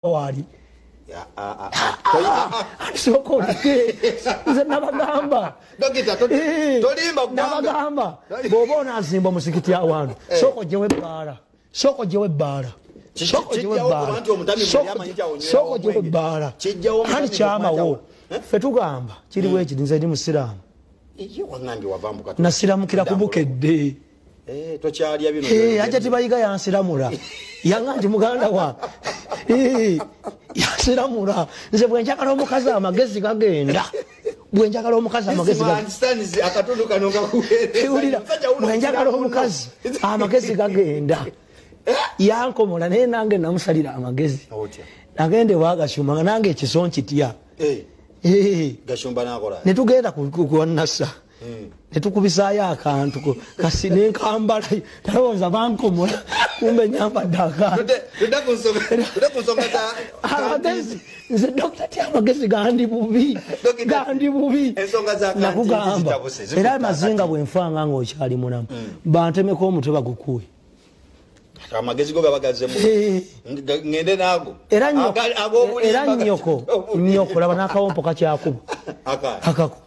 wali soko nze nabagamba dokita tolimba nabagamba bobona azimba musikiti awantu soko jewe bara soko jewe bara soko jewe bara soko jewe bara hani chama wo fetugamba kiri wechi nze ndi musiramu iyo wangambi wavambuka nasiramukira kubukedde tokyalya bino aja tibayiga yansiramura yangandi muganda wa yansiramura nze bwenjagala omukazi amagezi gagenda bwenjagala omukazi amagezi bwenjagala omukazi amagezi gagenda yankomola naye nange namusalira amagezi nagende wagashuma nange ekiso nkitya netugenda kuwanasa netukubisaayo akantu kasi nenkambala talowooza bankomola kumbe nyambadde akantu nze dokita ti amagezi gandi bubi nakugamba era Mazinga bwenfanga nga okyali mulamu bantemeko omutwe bagukuwe amagezi go gabagaze ngende nago era nyoko laba nakawompo kakyakuba akako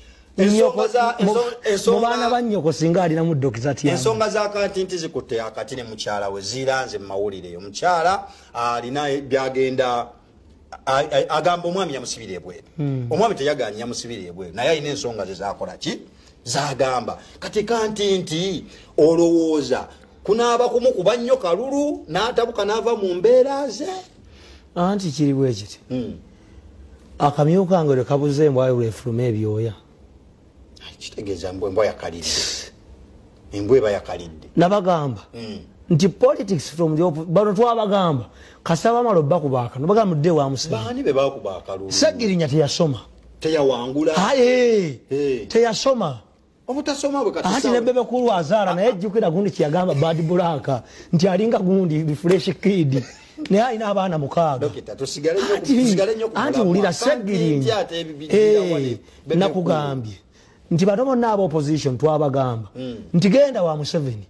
mubana banyoko singa alina mu dokita ti ensonga za kantinti zikutte akati ne mukyala we ziranze mu mawulire omukyala alina byagenda agamba omwami yamusibira ebweru omwami teyaganya yamusibira ebweru naye alina ensonga ze zakola ki zagamba kati kantinti olowooza kunaaba kumukuba nnyo kalulu n'atabuka n'ava mu mbeera ze anti kiri bwe kiti akamyu kange lwe kabuze embwa lwefuluma ebyoya kitegeeza embwa yakalidde embwa eba yakalidde nabagamba nti politics from the bano twabagamba kasaba malo bakubaka nabagamba mudde wa musaba bani be bakubaka lulu Segirinya teyasoma teyawangula teyasoma obutasoma bwe kati ati ne bebe kulu azara naye jukira gundi kiyagamba bad bulaka nti alinga gundi fresh kid naye alina abaana mukaaga dokita tusigale nnyo anti ulira Segirinya nakugambye nti bano bonna aba opposition twabagamba nti genda wa Museveni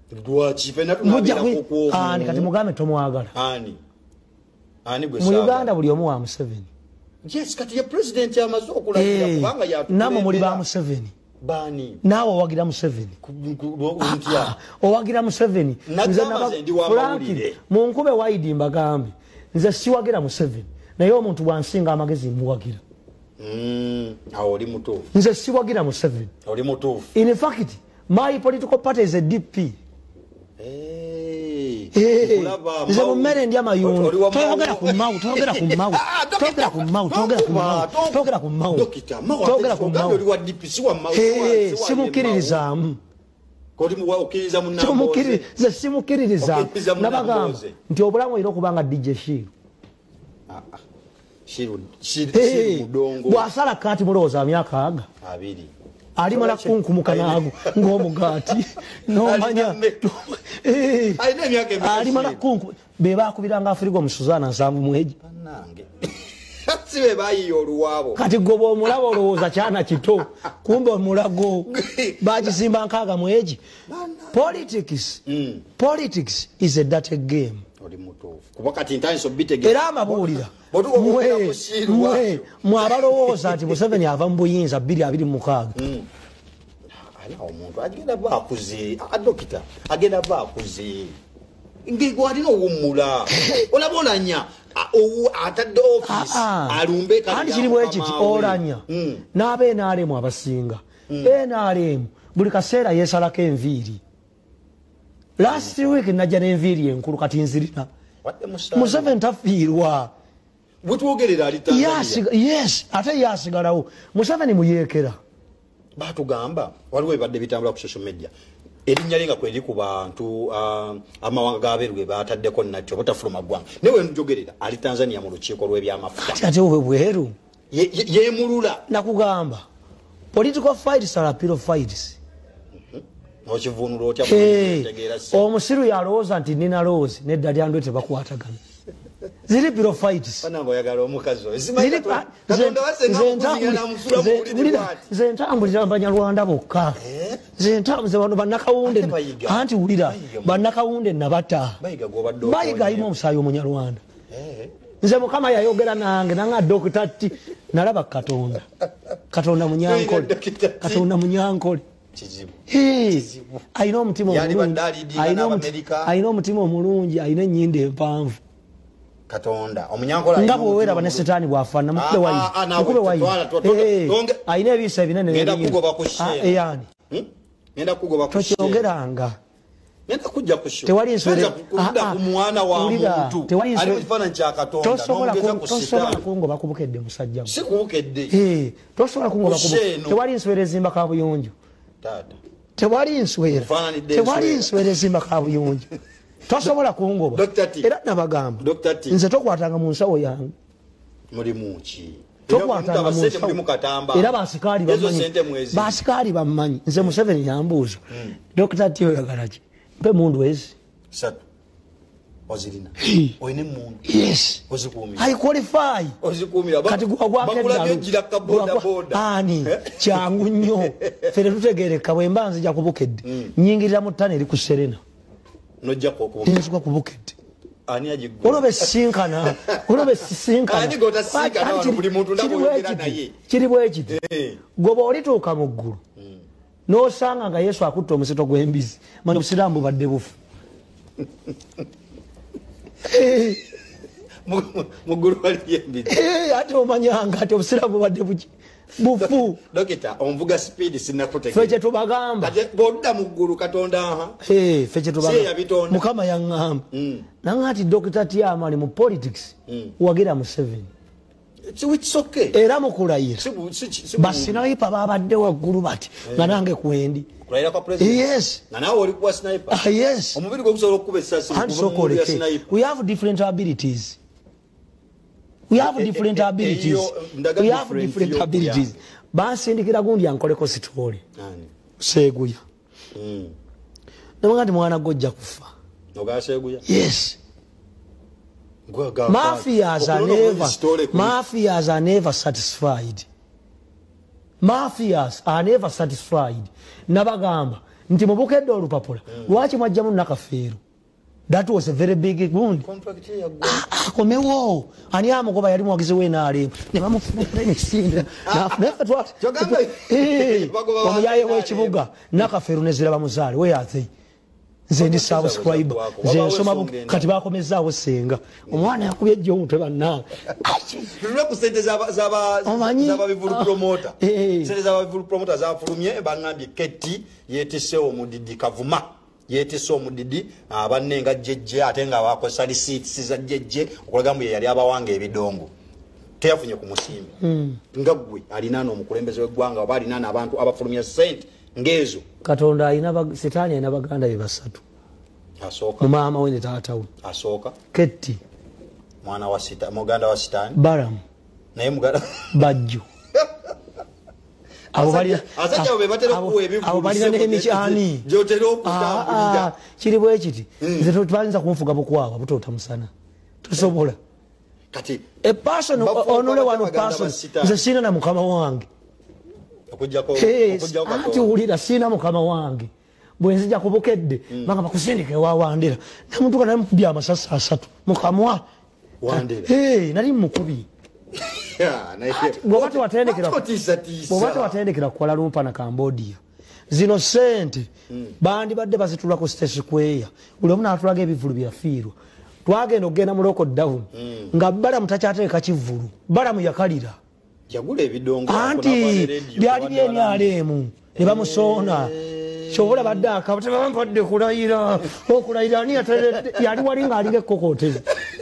ani kati mugambe tomwagala mu Uganda buli omu wa Museveni kati ye president amaze okulagira kubanga namwe muli ba Museveni bani naawe owagira Museveni owagira Museveni munkube waidi mbagambe nze siwagira Museveni naye omuntu bwansinga amagezi muwagira oli mutuufu nze siwagira Museveni oli mutuufu in fact my political party is a DP nze mummere ndi amayungu toyogera ku mawu simukiririzaamu nze simukiririzaamu nabagamba nti obulamu olina okubanga DJ Shiru bwasala kati mulowooza myaka aga alimala kunkumuka naago ng'omugaati nomanya alimala kunku bebakubiranga afirigo musuzana nsanvu mweji sibe bayiyo oluwabo kati gobo omulaba olowooza kyana kito kumbe omulago bagisimba nkaaga mweji politics is a dirty game era amabuulira mwabalowooza nti Museveni ava mu buyinza 226 omuntu agenda baakuze dokita agenda baakuze ngigwalina owummula olaba olanya atadde office alumbe kandi kiri bwe kiti olanya n'aba NRM abasinga NRM buli kaseera yeesalako enviiri last week najja n'enviiri enkulu kati nzirina Museveni tafiirwa butwogerera ali Tanzania yes ate yasigalawo Museveni muyeekera batugamba waliwo ebadde bitambula ku social media erinnya linga kweri ku bantu amawanga gaberwe bataddeko natyo botafuluma gwanga newe njogerera ali Tanzania mu lukiiko lw'ebyamafuta ate obwe bweru yemulula nakugamba political fights are appeal fights okivunulo otya kutegeera omusiru yalowooza nti nina loozi nedda lyandwe tebakwatagana ziri piro fights banango yagala omukazi ze ntambulira Banyarwanda bokka ze ntambuze bano bannakawunde anti wulira bannakawunde nabata bayiga ayima omusaayi Omunyarwanda nze mukama yayogera nange nanga Dr. T nalaba Katonda munyankole Katonda munyankole kizibu ayina omutima omulungi ayina ennyinda empanvu Katonda omunyankola nga bwowera bane setaani bwafaana mukube wayi ayina ebiisa ebinene ngenda kugoba ku shene eyani ngenda kugoba ku shene tokyogeranga ngenda kujja ku shene tewali nswere ku mwana wa muntu ali mu kifaananyi kya Katonda n'ongeza ku tosobola kungoba kubukedde musajja si kubukedde tosobola kungoba tewali nswere zimba kabuyonjo tewali nswere zimba kabuyonjo tosobola kungoba era nabagamba nze tokwatanga mu nsawo yange mulimu ki tokwatanga mu nsawo era basikaali bamanyi nze Museveni yambuuza Dr. T oyagala ki mpe mundu ezi ozirina oyine mundu yes I qualify kati ani kyangu nnyo fere tutegereka bwe mbanzi ja kubukedde nyingirira mu ttane eri ku Serena nojja ko nsuka kubukedde ani ajigwa olobe sinkana ani gota sinkana wano buli muntu ndaboyogera naye kiri bweki goba olituuka mu ggulu n'osanga nga Yesu akutte omusito gw'embizi mani obusiraamu bubadde bufu muguru wali embizi ate omanyanga ati obusiraamu bubadde bufu dokita omvuga speed sinakutege fe kyetubagamba bodda muggulu Katonda fe kyetubagamba mukama yaŋŋamba nanga ati Dr. T Amale mu politics wagira Museveni it's okay era mukulayira basinayipa babadde waggulu bati nga nange kwendi kulayira kwa president yes na nawe oli kuwa sniper yes omubiri gwo gusobola okukuba essasi kuba ya sniper we have different abilities bansindikira gundi yankoleko sitole Seguya namanga ndi mwana gojja kufa Seguya yes mafias are never satisfied nabagamba nti mubukedde olupapula lwaki mwajjamu nakafeero that was a very big wound akomewo ani amugoba yali mwagizi w'enaale ne bamufuna ekisindira omuyaye w'ekibuga nakafeero neziraba muzaale weyaze nze ndi subscribe nze nsoma kati bakomezaawo senga omwana yakubye ejjo omutwe bannange zafulumye baŋambye Ketti yeetisse omudidi Kavuma yeetisse omudidi abannenga jjejje ate nga bakozesa receipts za jjejje okulaga mbu yali abawanga ebidongo teyafunye ku musimba nga ggwe alina n'omukulembeze w'eggwanga oba alina n'abantu abafulumya ssente ngezo Katonda alina setaani alina baganda be basatu asooka maama we ne taata we asooka Ketti mwana wa muganda wa sitaani Balamu naye muganda Bajjo abo balina n'emikyani kiri bwe kiti nze tubanza kunfuga bukwawa butoota musana tosobola kati a person onole one person nze sina na mukama wange ati wulira sina mukama wange bwe nzija kubukedde banga bakusindike wawandira namuntu naye mukubya amasasi 3 mukamwa nali mukubi bw'obate watendekera Kuala Lumpur na Cambodia zino sente bandibadde bazitula ku State Square buli omu n'atulaga ebivulu byafiirwa twagenda okugenda mu lockdown nga Balamu takyateeka kivulu Balamu yakalira yagula ebidongo anti byali byenyalemu ne bamusoona kyobola badde akabampadde kulayira okulayira ani yali wali ng'alinga ekkokotezi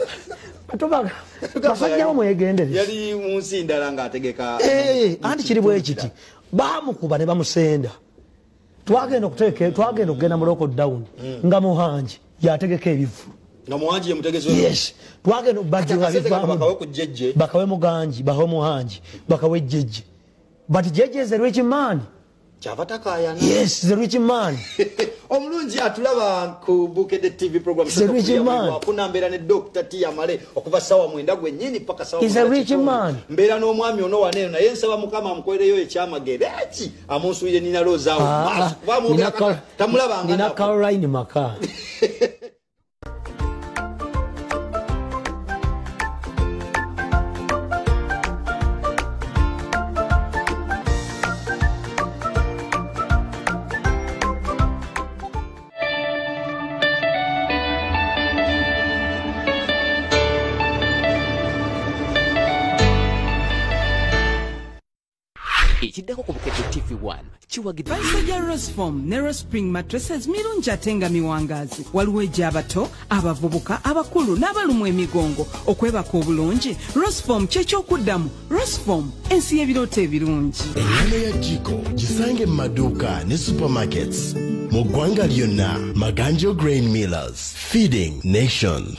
basajjawo mwegendere yali munsi ndala ng'ategeka anti kiri bwe kiti bamukuba ne bamusenda twagenda okugenda mu lockdown nga Muhanji yategeka ebivulu nga Muhanji yemutegeze yes twagenda bajja bakawe Muganji bawe Muhanji bakawe jjejje but jjejje is a rich man Chavatakaya yes the rich man omulungi atulaba ku Bukedde TV program kunambera ne Dr. T Amale okuva sawa mwenda gwennyini paka sawa is a rich man mbera n'omwami ono waneeno naye nsaba mukama amukwereyo ekyamagere eki amunsuire nina lozaawo tamulabanga nina Caroline Maka Baisajja Rosform ne Rospring mattresses mirungi ate nga miwangaazi. Waliwo egy'abato, abavubuka, abakulu n'abalumu emigongo. Okwebaka obulungi, Rosform ky'ekyokuddamu. Rosform, ensi y'ebirooto ebirungi. Ennyama ya Jiko gisange mu maduuka ne supermarkets. Mu ggwanga lyonna, Maganjo Grain Millers, feeding nations.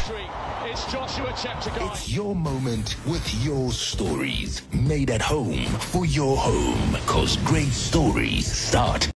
It's your moment with your stories. Made at home for your home. 'Cause great stories start